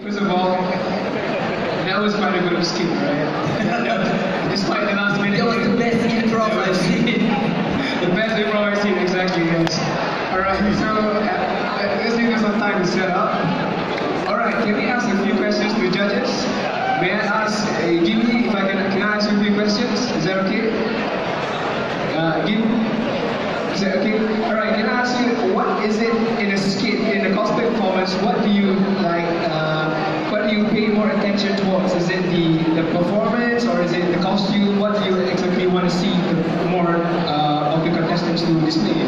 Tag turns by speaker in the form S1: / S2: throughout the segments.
S1: First of all, that was quite a good skill, right? Despite the last minute.
S2: That was the best improv I've seen.
S1: The best improv I've seen, exactly, yes. Alright, so let's give us some time to set up. Alright, can we ask a few questions to the judges? May I ask, Jimmy, if I can I ask you a few questions? Is that okay? Is that okay? Alright, can I ask you, what is it in a skit, in a cosplay performance, what do you like, what do you pay more attention towards? Is it the performance, or is it the costume? What do you exactly want to see more of the contestants to display?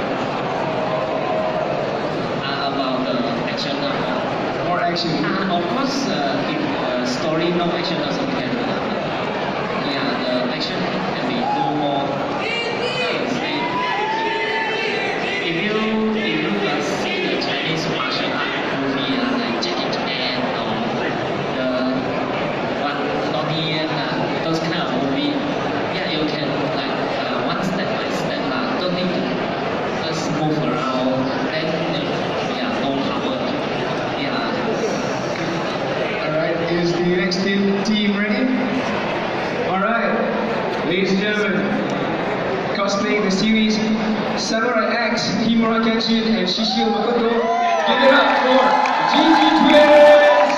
S3: About the action.
S1: More action.
S3: Of course, if story no action also can. Yeah, the action can be no more. If you see the Chinese martial art movie like Jackie Chan or the one Donnie Yen, those kind of movie, yeah, you can like one step by step, don't need to just move around, then yeah, no power, yeah.
S1: Alright, is the next team ready? Alright, ladies and gentlemen, cosplaying the series Samurai X, Himura Kenshin, and Shishio Makoto. Give it up for GG Twins!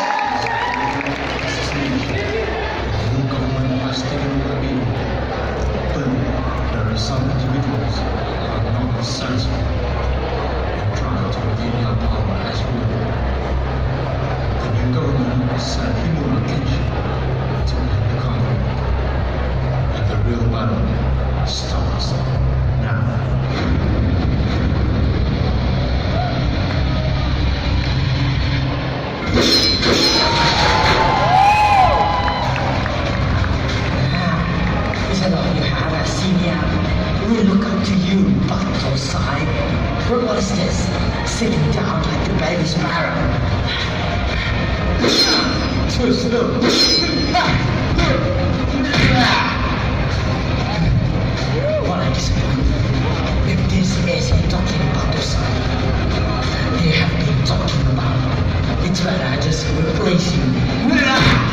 S4: There are some individuals who are not satisfied and try to regain their power as well. The new government sent Himura Kenshin to lead the country, and the real battle starts now.
S2: We look up to you, Dr. Sai. What is this? Sitting down like the baby sparrow. Too slow. What a disappointment. If this isn't talking about the Sai, they have been talking about. It's better I just replace you.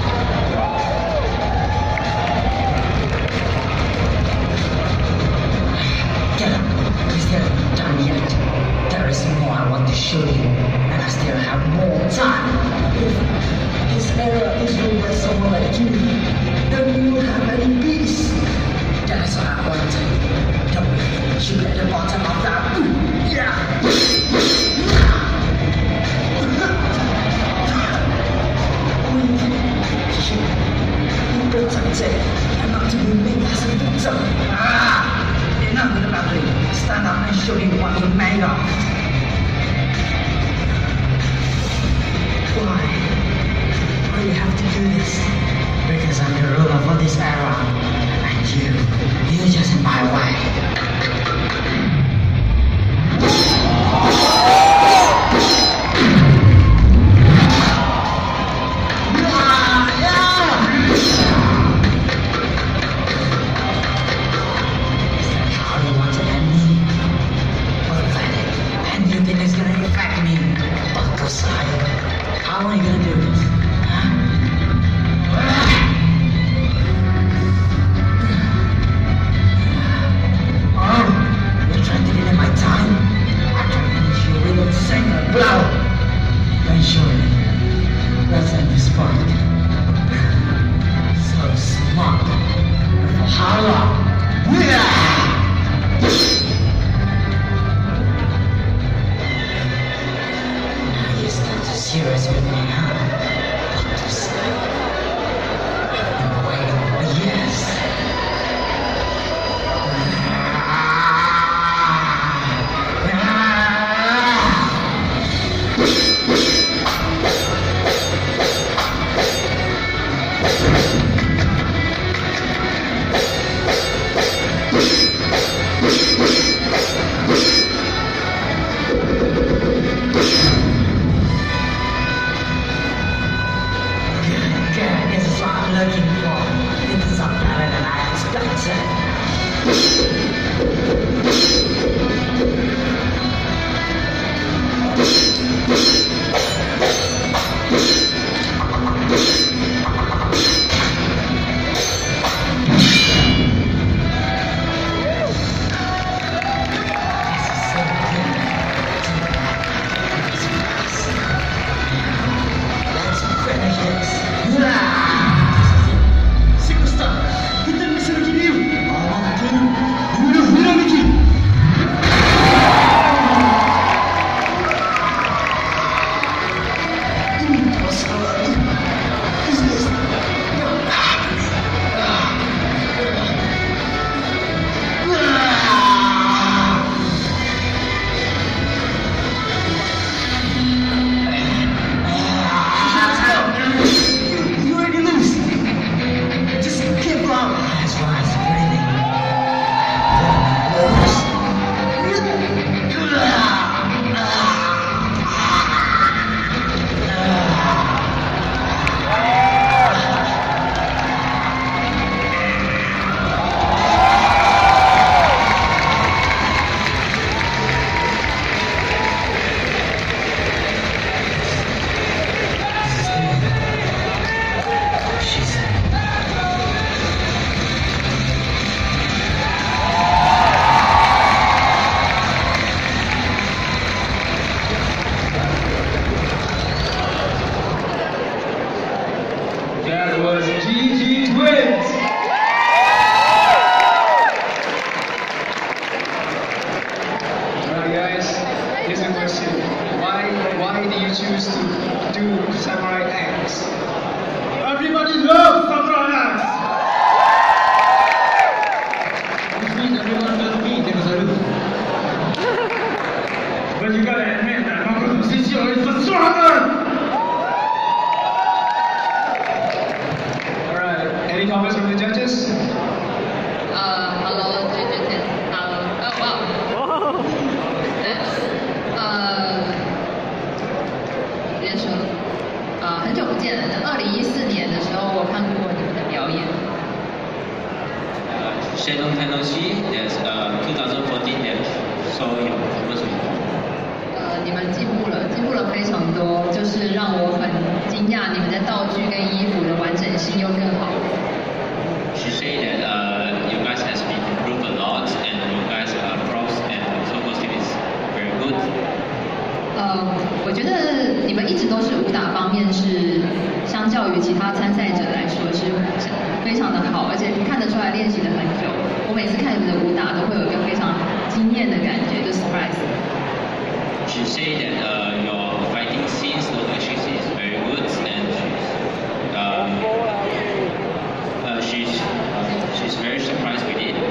S2: I want to show you, and I still have more time. If this era is ruled by someone like you, then we will have any peace. That is what I want. Don't shoot at the bottom of that. Yeah. You protected and not to be made as a victim. Enough with the battling. Stand up and show me what you're made of. Why do you have to do this? Because I'm the ruler for this era, and you're just in my way. Is that how you want to end me? Pathetic. And you think it's gonna affect me, Dr. Sai? How are you gonna do this? Huh? Oh, you're trying to delay my time? I can finish you with a single blow. Then surely, let's end this fight. So smart. For how long? Serious with me, huh? Dr. Sai. I've been waiting for years. Looking for. This is a better than I expected.
S1: Samurai X.
S4: Everybody loves Samurai X! Which means everyone does me, because I lose. But you gotta admit that Makoto Shishio is the stronger!
S1: Alright, any comments from the judges?
S5: Hello, Jujutsu. Hello. Oh, wow.直接说，很久不见了。2014年的时候，我看过你们的表演。
S3: Shadow Tenoshi, there's 2014 that saw your performance before.
S5: 你们进步了非常多，就是让我很惊讶，你们的道具跟衣服的完整性又更好。
S3: She said that you guys has been improved a lot, and you guys props and also costume is very good.
S5: 我觉得你们一直都是武打方面是相较于其他参赛者来说是非常的好，而且看得出来练习了很久。我每次看你们的武打都会有一个非常惊艳的感觉，就 surprise。
S3: She said that your fighting scenes, the action is very good, and she's very surprised with it.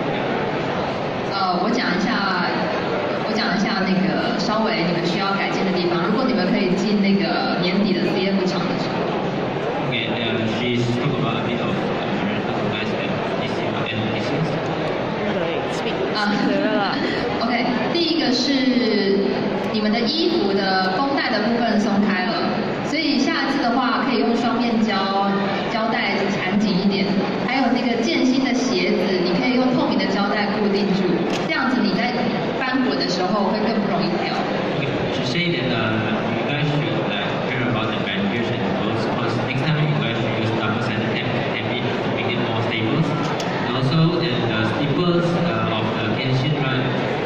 S5: 我讲一下那个稍微你们需要改进的地方。如果你们可以进那个年底的 CF 场的时候。
S3: Okay, she spoke about a bit of merchandise and pieces.
S5: OK， 第一个是你们的衣服的绷带的部分松开了，所以下次的话可以用双面胶带缠紧一点。还有那个剑心的鞋子，你可以用透明的胶带固定住，这样子你在翻滚的时候会更不容易掉。
S3: She said that you guys should care about the bandages and clothes, because next time you guys should use double-sided tape to make it more stable. And also, the slippers of the Kenshin Run.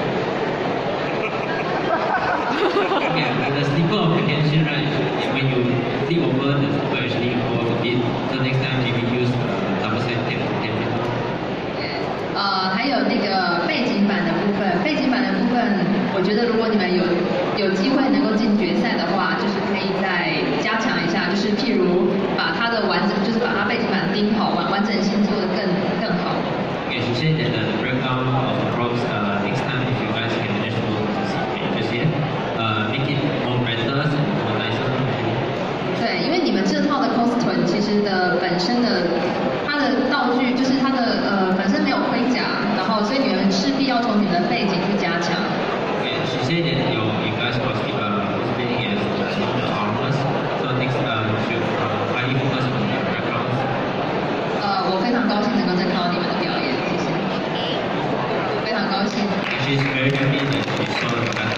S3: Yeah, the slipper of the Kenshin Run, when you flip over, the slipper actually go off a bit. So next time maybe use double-sided tape to tape it.
S5: 还有那个背景板的部分，我觉得如果你们有机会能够进决赛的话，就是可以再加强一下，就是譬如把它的就是把它背景板钉好，完整性做得更好。
S3: Okay, she said that the breakdown of the props next time if you guys can manage to see just here, make it more better and more nicer.
S5: 对，因为你们这套的 costume 其实的本身的它的道具就是它的本身没有盔甲，然后所以你们势必要从你们的背景去加强。
S3: Okay, she said that you guys cosplaying as the armors, so next you should highly focus on your backgrounds.
S5: 我非常高兴能够再看到你们的表演，谢谢，非常高兴。
S3: She's very happy that she saw your background.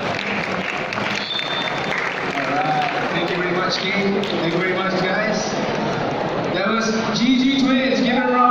S1: Alright, thank you very much, King. Thank you very much, guys. That was GG Twins. Give it a round.